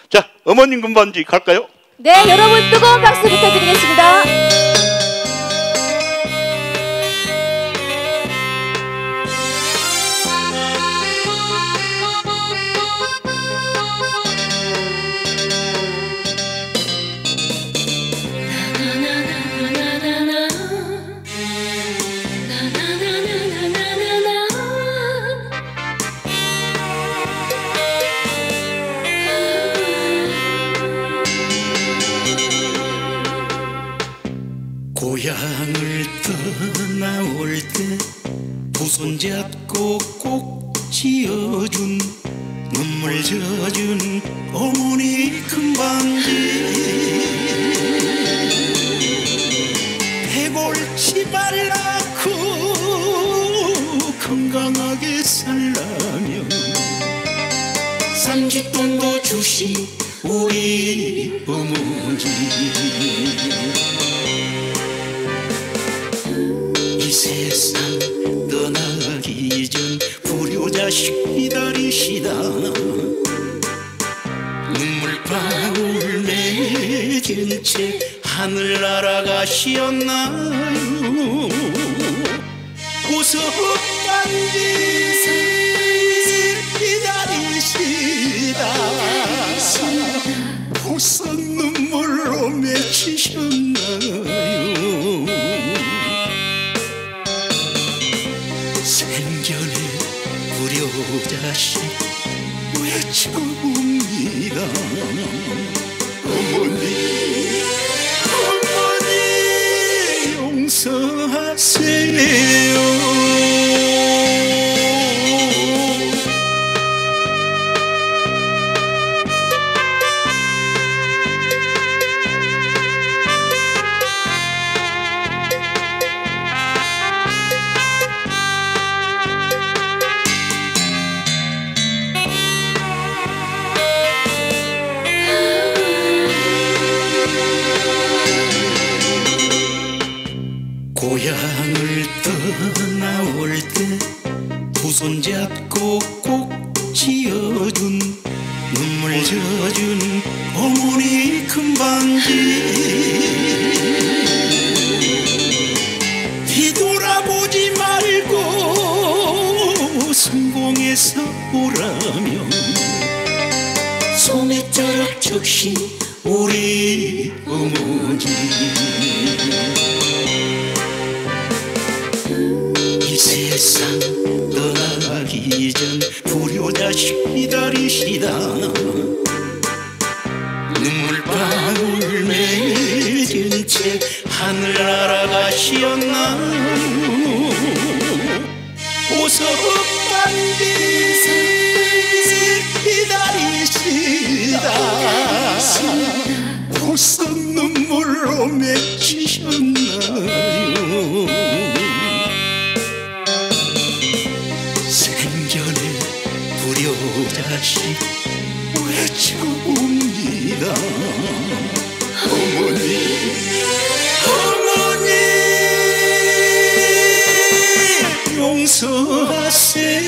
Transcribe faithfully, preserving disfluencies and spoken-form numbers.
자, 어머님 금반지 갈까요? 네, 여러분 뜨거운 박수 부탁드리겠습니다. 고향을 떠나올 때 두 손 잡고 꼭 지어준 눈물 젖은 어머니 금반지 해골치 말라고 건강하게 살라며 삼십돈도 주신 우리 어머니 이 세상 떠나기 전 불효자식 기다리시다 눈물방울 맺은 채 하늘 날아가시었나요 보석반지 기다리시다 보석 눈물로 맺히셨나요 생전에 불효자식 외쳐봅니다 어머니 어머니 용서하세요 고향을 떠나올 때 두 손 잡고 꼭 지어준 눈물 젖은 어머니 금반지 뒤돌아보지 말고 성공해서 오라며 손에 쩌락 적신 우리 어머니 이 세상 떠나기 전 불효자식 기다리시다 눈물방울 맺은 채 하늘 날아가시었나요 보석반지 기다리시다 보석 눈물로 맺히셨나요 생전에 불효자식 외쳐봅니다 어머니 어머니 용서하세요